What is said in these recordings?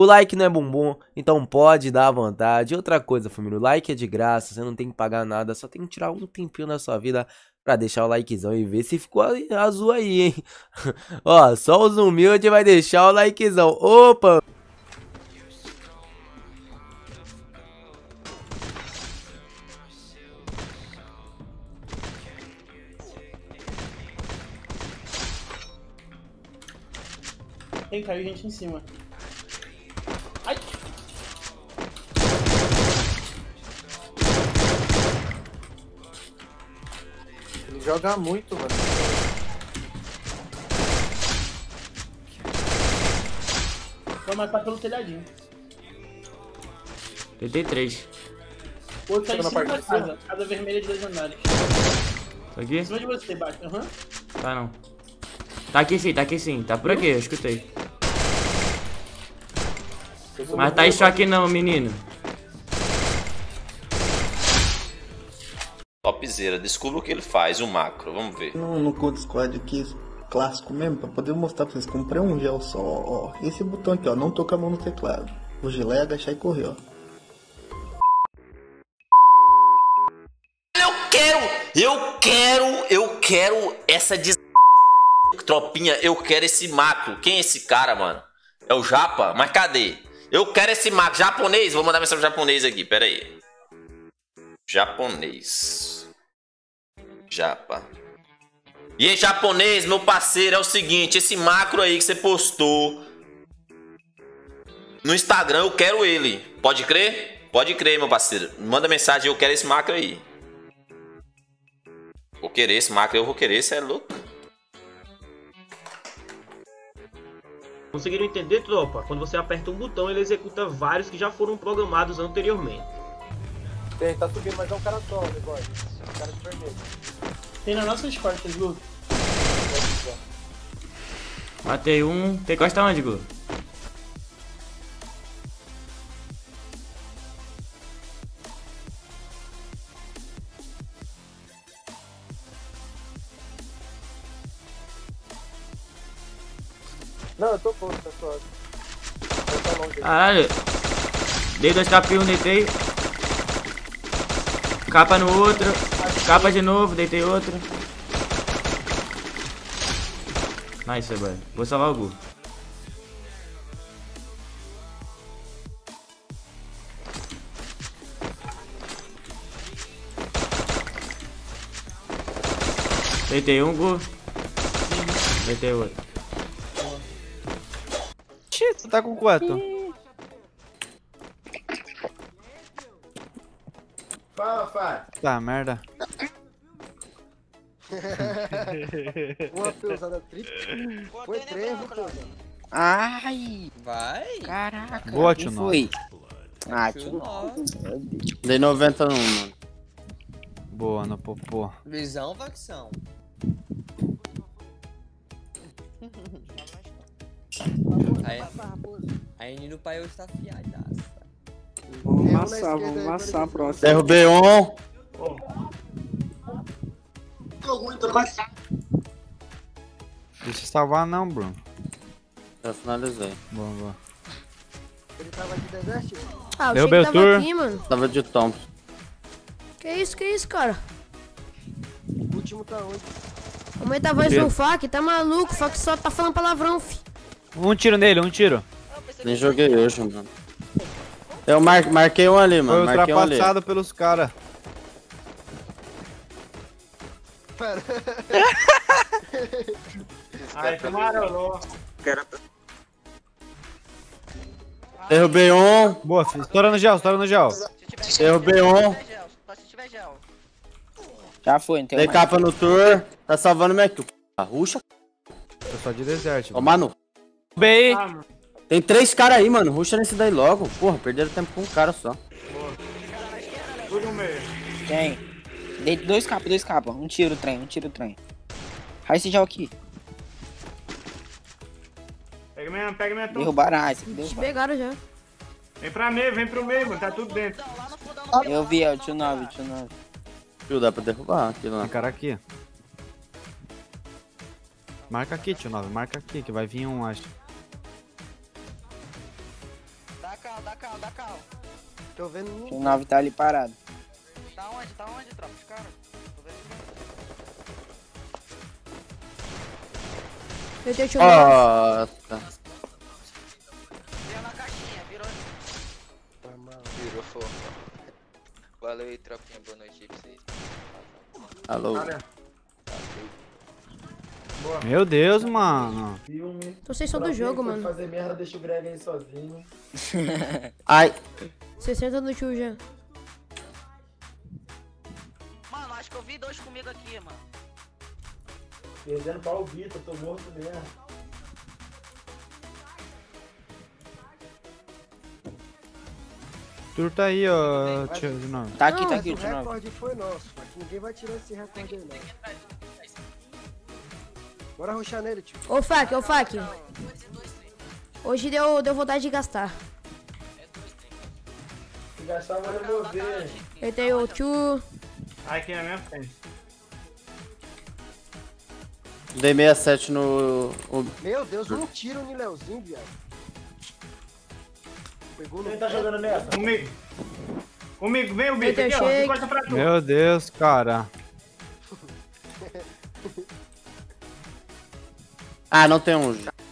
O like não é bumbum, então pode dar à vontade. Outra coisa, família, o like é de graça, você não tem que pagar nada, só tem que tirar um tempinho da sua vida pra deixar o likezão e ver se ficou azul aí, hein. Ó, só os humildes vai deixar o likezão. Opa! Tem, caiu gente em cima. Ai! Ele joga muito, mano. Vou matar pelo telhadinho. Tentei 3. O outro tá em Chega na cima da parte de cima. casa. Casa vermelha de 2 andares. Tá aqui? Em cima de você, baixo. Aham. Tá não. Tá aqui sim, tá aqui sim. Tá por aqui, eu escutei. Mas tá em choque não, menino. Topzera, descubra o que ele faz, o macro, vamos ver. No Code Squad aqui, clássico mesmo, pra poder mostrar pra vocês. Comprei um gel só, ó. Esse botão aqui, ó, não tocar a mão no teclado. O gelé, agachar e correr, ó. Eu quero essa tropinha, eu quero esse macro. Quem é esse cara, mano? É o Japa? Mas cadê? Eu quero esse macro. Japonês? Vou mandar mensagem japonês aqui, pera aí. Japonês. Japa. E aí, japonês, meu parceiro, é o seguinte, esse macro aí que você postou no Instagram, eu quero ele. Pode crer? Pode crer, meu parceiro. Manda mensagem, eu quero esse macro aí. Vou querer esse macro, eu vou querer, você é louco. Conseguiram entender, tropa? Quando você aperta um botão, ele executa vários que já foram programados anteriormente. Tem, tá subindo, mas é um cara só, o negócio. Um cara de vermelho. Tem nas nossas costas, Gu. Matei um. Tem costa onde, Gu? Não, eu tô pouco, pessoal. Tá longe. Caralho. Dei 2 capinhos, deitei. Capa no outro. Capa de novo, deitei outro. Nice, boy. Vou salvar o Gu. Deitei um, Gu. Deitei outro. Tu tá com quanto? Fala, Fá. Tá, merda. Uma pesada tripla. Foi 3, Vitor. Ai! Vai! Caraca! Boa, quem tio foi? Ah, tio Dei 90 no mano. Boa, no popô. Visão, facção. Aí Nino Pai hoje tá fiadaça. Vamos amassar a próxima. Derrubei um. Deixa eu salvar não, Bruno. Já finalizei. Boa, boa. Ele tava de desert? Ah, eu Derrubei achei que o tava tour. aqui, mano. Tava de Thompson. Que isso, cara? O último tá onde? Aumenta a voz do Fac, tá maluco? O Fac só tá falando palavrão, fi. Um tiro nele, um tiro. Nem joguei hoje, mano. Eu marquei um ali, mano. Foi Marquei um ali. ultrapassado pelos caras. Pera. Ai, tomaram. Derrubei um. Boa, filho. Estoura no gel, estoura no gel. Derrubei um. Já foi, não tem Dei mais. capa no tour. Tá salvando minha kill. A ruxa. Eu só de desert. Ô, mano. Bem. Tem 3 caras aí, mano. Ruxa nesse daí logo. Porra, perderam tempo com um cara só. Tem. Dei 2 capas. Um tiro o trem. Aí esse gel aqui. Pega minha tom. Derrubaram a esse aqui, Eles derrubaram. pegaram já. Vem pro meio, mano. Tá tudo dentro. Eu vi, é o tio 9. Tio, dá pra derrubar aquilo lá. Tem cara aqui. Marca aqui, tio 9. Marca aqui, que vai vir um, acho. Dá cal. Tô vendo ninguém. O 9 tá ali parado. Tá onde, tropa? Os caras? Tô vendo. Eu tenho tio 9. Nossa. Virou na caixinha, virou. Virou fofa. Valeu aí, tropinha. Boa noite aí pra vocês. Alô. Meu Deus, mano. Então vocês são do jogo, mano. Fazer merda, deixa o Greg aí sozinho. Ai. 60 no tio já. Mano, acho que eu vi 2 comigo aqui, mano. Perdendo pra o Vitor, tô morto mesmo. Tu tá aí, ó, tio de novo. Tá aqui, O tio 9. recorde foi nosso, mas ninguém vai tirar esse recorde aí, não. Bora rushar nele, tio. Ô, Fac, ô, Fac. Hoje deu vontade de gastar. Se gastar, vai remover. Eu tenho o tio. Aqui na minha frente. Dei 67 no... Meu Deus, um tiro no Leozinho, viado. Pegou no... Quem tá jogando nessa? Comigo. Comigo, vem o bicho aqui, ó. De costa pra tu. Meu Deus, cara. Ah, não tem um.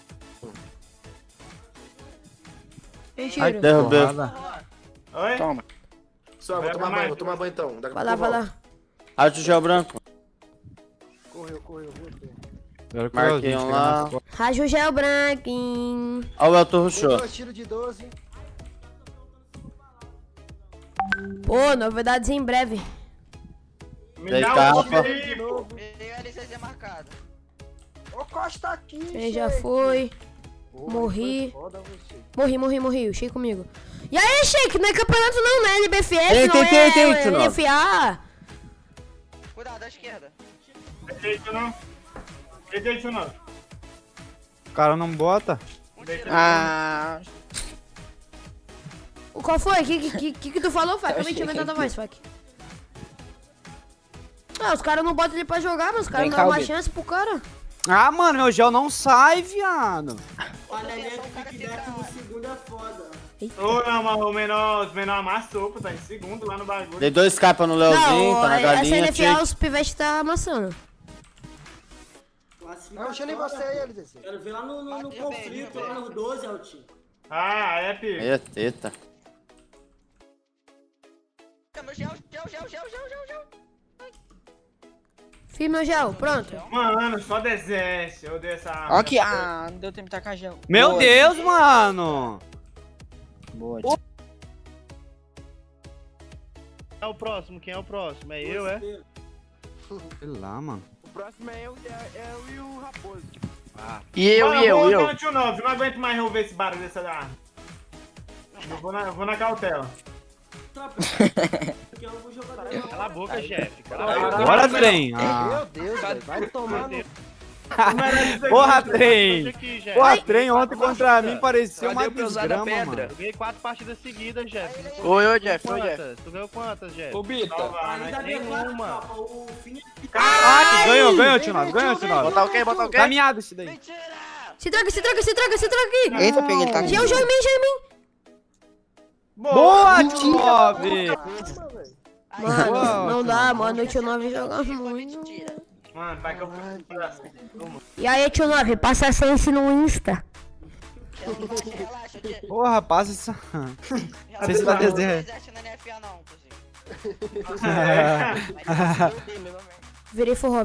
Mentira. Derrubei. Oi? Toma. Só, vou tomar banho então. Vai lá, vai lá. Arte gel branco. Correu, Marquei um lá. Rádio gel branquinho. Ó, o Elton rushou. 2 tiros de 12. Pô, novidades em breve. Me Dei dá capa. um tiro aí, pô. Peguei a LCZ marcada. Ô, Costa aqui, Ele já foi. Morri. Morri. Shake comigo. E aí, Shake? Não é campeonato não, né? LBFF, não é LFA. Cuidado, da esquerda. Deito não. Deito não. O cara não bota. Ah. Qual foi? Que tu falou, Fac? Eu não tinha inventado a voz, Fac. Ah, os caras não botam ele pra jogar, mas os caras não dão uma chance pro cara. Ah, mano, meu gel não sai, viado. Olha ali, feedback no segundo é foda. Ô, não, mas o menor amassou, pô. Tá em segundo lá no bagulho. Dei 2 capas no Leozinho, tá na galinha. Essa LFA os pivetes tá amassando. Não, deixa nem você aí, LDC. Quero ver lá no conflito, lá no 12, Altinho. Ah, é pico. Aí é teta. Meu gel. Fiz meu gel, pronto. Mano, só desce. Eu dei essa arma. Ó aqui, não deu tempo de tacar gel. Meu Deus, mano. Boa, Quem é o próximo? É eu, é? Sei lá, mano. O próximo é eu e o Raposo. Ah. Eu. Não aguento mais ouvir esse barulho dessa arma. Eu vou na cautela. Cala a boca, chefe. Bora, trem. Meu Deus, velho. Vai tomar no... Porra, trem. Porra, trem ontem contra mim parecia uma desgrama, mano. Eu ganhei 4 partidas seguidas, Jeff. Oi, Jeff. Tu ganhou quantas, Jeff? Ô, Bita. Nenhuma. Ah, ganhou, tio Nove. Botar o quê? Caminhado isso daí. Se troca aqui. Eita, peguei ele, tá aqui. Gel em mim. Boa, tio Nove. Mano, não dá, mano. O tio 9 joga muito. Mano, vai que eu... E aí, tio 9, passa a sense no Insta. Porra, passa essa... Sei se tá desenho. Virei forró.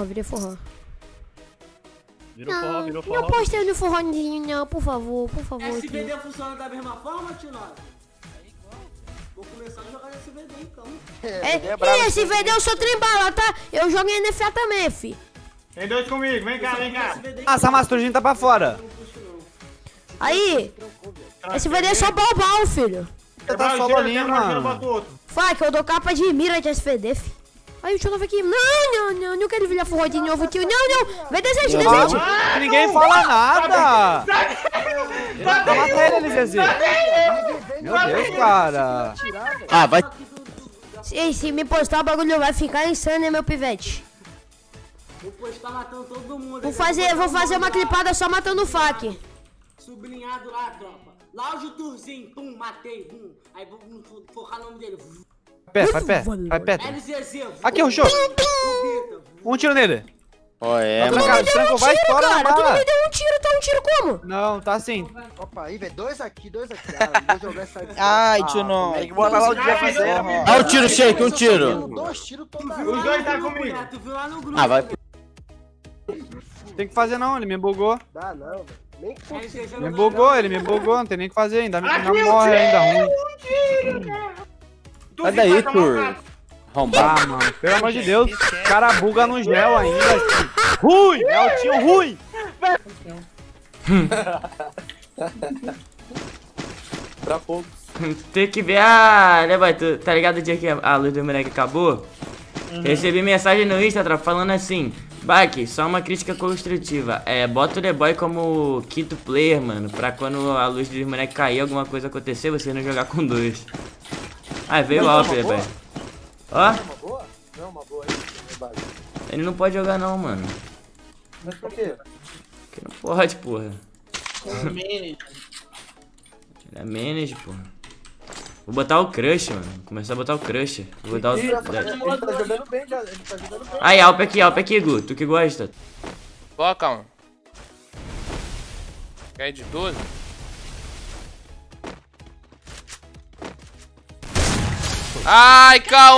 Virou forró. Não postei no forrozinho, não, por favor. SVD funciona da mesma forma, tio 9? Vou começar a jogar SVD então. E SVD eu sou trembala, tá? Eu jogo em NFA também, fi. Tem 2 comigo, vem cá. Ah, essa mastrugem tá pra fora. Aí, SVD é só balbal, filho. Você tá só bolinha, mano. Fac, eu dou capa de mira de SVD, fi. Aí o tio 9 aqui, não quero virar forró de novo, tio. Não, vem desente. Ninguém fala nada. Mata ele, LZZ. Meu Deus, cara. Ah, vai. Se me postar, o bagulho vai ficar insano, né, meu pivete? Vou postar matando todo mundo. Vou fazer uma clipada só matando o Fac. Sublinhado lá, tropa. Lá o Juturzinho, pum, matei, pum. Aí vou focar no nome dele. Vai perto. LZZ. Aqui, rushou. Um tiro nele. Ó, é, Tá mano. trancado, trancou, vai, estoura na Cara, tu não bala. me deu um tiro, tá um tiro como? Não, tá assim. Opa, aí, velho. Dois aqui. Ah, vou jogar essa aqui. Ai, tio, não. Tem que botar lá o dia fazer. Dá um tiro, Shake, um tiro. Dois tiros toda Os dois tá comigo. Tu viu lá no grupo. Ah, vai. Tem que fazer não, ele me bugou. Dá não, velho. Nem consigo. Me bugou, ele me bugou, não tem nem o que fazer ainda. Ainda morre ainda ruim. Sai daí, Tur. Ah, mano, pelo amor de Deus, o cara buga no gel ainda. Ruim, é o tio ruim. Pra poucos. Tem que ver né, boy, tu tá ligado o dia que a luz do moleque acabou? Recebi mensagem no Insta, tropa, falando assim: Baki, só uma crítica construtiva. Bota o The Boy como quinto player, mano, pra quando a luz do moleque cair, alguma coisa acontecer, você não jogar com dois. Aí veio o Alper, boy. Ó. Não, uma boa aí. Ele não pode jogar não, mano. Mas por quê? Porque não pode, porra. Ele é manage, porra. Vou botar o Crush, mano. Começar a botar o Crush. Vou dar o... Ele tá jogando bem, já. Ele tá jogando bem. Aí, Alp aqui, Gu. Tu que gosta. Ó, calma. Quer de 12? Ai,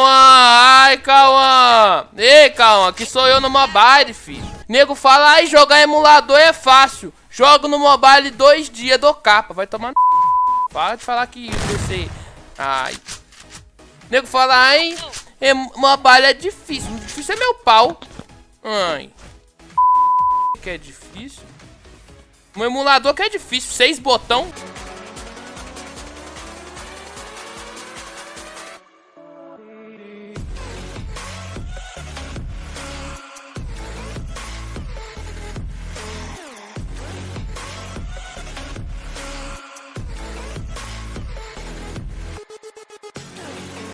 Cauã! Ei, Cauã, aqui sou eu no mobile, filho. Nego fala, ai, jogar emulador é fácil. Jogo no mobile 2 dias, dou capa. Vai tomar no... Para de falar que você... Ai. Nego fala, ai, mobile é difícil. Difícil é meu pau. Ai. Que é difícil? Um emulador que é difícil. 6 botão.